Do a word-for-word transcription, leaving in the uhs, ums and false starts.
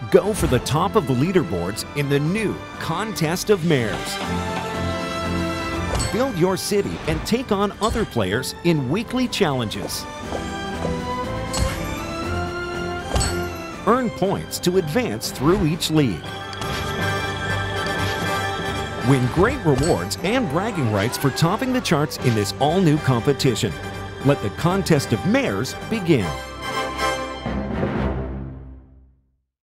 Go for the top of the leaderboards in the new Contest of Mayors. Build your city and take on other players in weekly challenges. Earn points to advance through each league. Win great rewards and bragging rights for topping the charts in this all-new competition. Let the Contest of Mayors begin.